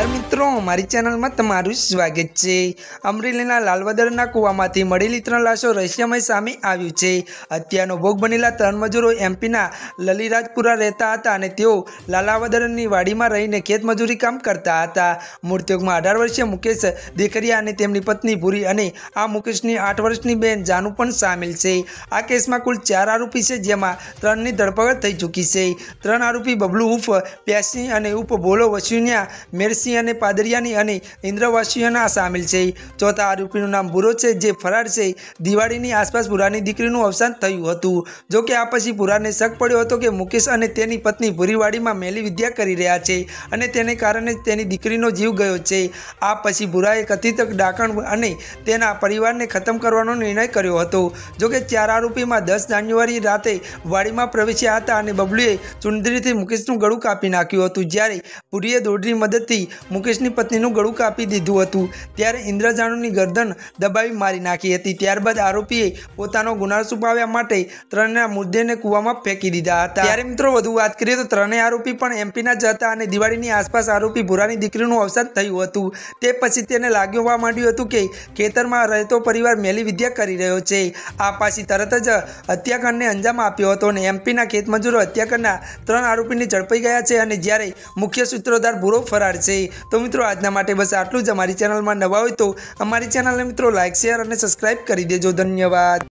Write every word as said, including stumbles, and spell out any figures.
नमस्कार मित्रों, हमारी चैनल में तमारू स्वागत है। अमरेलीना लालवदરના કૂવામાંથી મળેલી ત્રણ લાશો રહસ્યમય સામે આવ્યું છે। હત્યાનો ભોગ બનેલા ત્રણ મજૂરો એમપીના લલિરાજપુરા રહેતા હતા અને તેઓ લાલાવદરની વાડીમાં રહીને ખેતમજૂરી કામ કરતા હતા। મૃતકમાં અઢાર વર્ષીય મુકેશ દેકરિયા અને તેમની પત્ની ભૂરી અને આ મુકેશની આઠ વર્ષની બહેન જાનુ પણ સામેલ છે। આ કેસમાં કુલ ચાર આરોપી છે, જેમાં ત્રણની ધરપકડ થઈ ચૂકી છે। ત્રણ આરોપી બબલુ ઉફ પ્યાસી અને ઉફ ભોલો વસ્યુનિયા મેરસિંહ અને પાદરિયાની અને ઇન્દ્રવાસીઓના સામેલ છે। ચોથા આરોપીનું નામ ભૂરો છે, જે ફરાર છે। દિવાળીની આસપાસ ભૂરાની દીકરીનું અવસાન થયું હતું। જો કે આ પછી ભૂરાને શક પડ્યો હતો કે મુકેશ અને તેની પત્ની ભૂરીવાડીમાં મેલી વિદ્યા કરી રહ્યા છે અને તેને કારણે તેની દીકરીનો જીવ ગયો છે। આ પછી ભૂરાએ કથિત ડાકણ અને તેના પરિવારને ખતમ કરવાનો નિર્ણય કર્યો હતો। જો કે ચાર આરોપીમાં દસ જાન્યુઆરી રાતે વાડીમાં પ્રવેશ્યા હતા અને બબલુએ ચુંદડીથી મુકેશનું ગળું કાપી નાખ્યું હતું, જ્યારે ભૂરીએ દોરડીની મદદથી મુકેશની પત્નીનું ગળું કાપી દીધું હતું। ત્યારે ઇન્દ્રજાનુની ગરદન દબાવી મારી નાખી હતી। ત્યારબાદ આરોપીએ પોતાનો ગુનાહ છુપાવવા માટે ત્રણના મૃતદેહને કૂવામાં ફેંકી દીધા હતા। ત્યારે મિત્રો વધુ વાત કરીએ તો ત્રણેય આરોપી પણ એમપીના જ હતા અને દિવાળીની આસપાસ આરોપી ભૂરાની દીકરીનું અવસાન થયું હતું। તે પછી તેને લાગ્યું માંડ્યું હતું કે ખેતરમાં રહેતો પરિવાર મેલી વિદ્યા કરી રહ્યો છે। આ પછી તરત જ હત્યાકાંડને અંજામ આપ્યો હતો અને એમપીના ખેતમજૂરો હત્યાકાંડના ત્રણ આરોપીને ઝડપાઈ ગયા છે અને જ્યારે મુખ્ય સૂત્રધાર ભૂરો ફરાર છે। તો મિત્રો આજના માટે બસ આટલું જ। અમારી ચેનલમાં નવા હોય તો અમારી ચેનલને મિત્રો લાઇક, શેર અને સબસ્ક્રાઇબ કરી દેજો। ધન્યવાદ।